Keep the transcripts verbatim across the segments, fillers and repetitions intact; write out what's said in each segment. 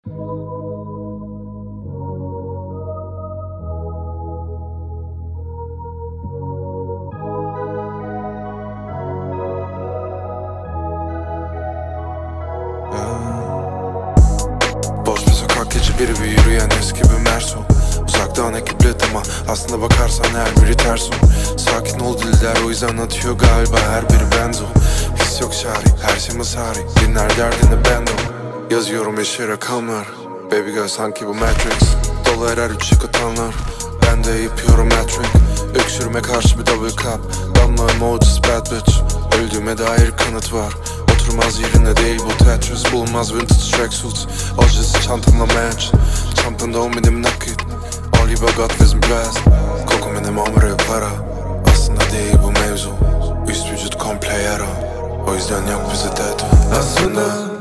Boş bir sokak gece biri bir yürüyen eski bir Merso. Uzaktan ekiplet ama aslında bakarsan her biri ters o. Sakin ol diller, o yüzden atıyor galiba her biri benzo. His yok şari, her şey masari, dinler derdini bendo. Yazıyorum yeşil rakamlar, baby girl sanki bu Matrix. Dolar her üç yıkatanlar, ben de yapıyorum hat-trick. Öksürme karşı bir double cup, damla emojis bad bitch. Öldüğüme dair kanıt var, oturmaz yerinde değil bu Tetris. Bulunmaz vintage tracksuits, oljesi çantamla match. Çantamda o benim nakit, all you got bizim blast. Koku benim omre para, aslında değil bu mevzu. Üst vücut komple yara, o yüzden yok bize tattoo. Aslında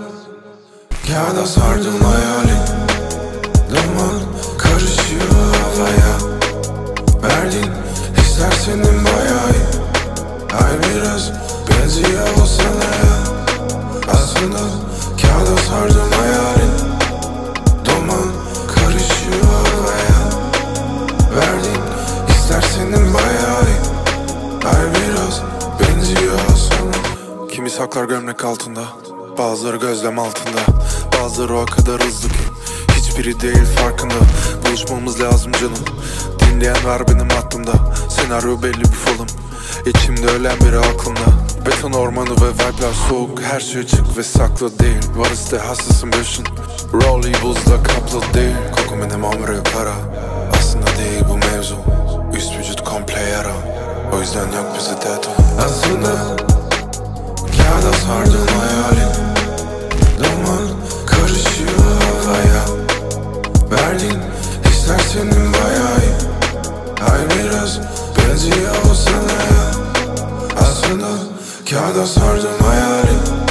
kağıda sardın hayalin, duman karışıyor havaya. Verdiğin hisler senin bayağı iyi, ay biraz benziyor o sana ya. Aslında kağıda sardım hayalin, duman karışıyor havaya. Verdiğin hisler senin bayağı iyi, ay biraz benziyor sana. Kimi saklar gömlek altında, bazıları gözlem altında, bazıları o kadar hızlı ki hiçbiri değil farkında. Buluşmamız lazım canım, dinleyen var benim aklımda. Senaryo belli bir falım, İçimde ölen biri aklımda. Beton ormanı ve vibe'lar soğuk, her şey açık ve saklı değil. Varız de hassasın beşin, Rolly buzla kaplı değil. Koku benim omre para, aslında değil bu mevzu. Üst vücut komple yara, o yüzden yok bize tattoo. Aslında kağıda sardım hayalin, duman karışıyor havaya. Verdiğin hisler senin bayağı iyi, ay biraz benziyor o sana ya. Aslında kağıda sardım hayalin,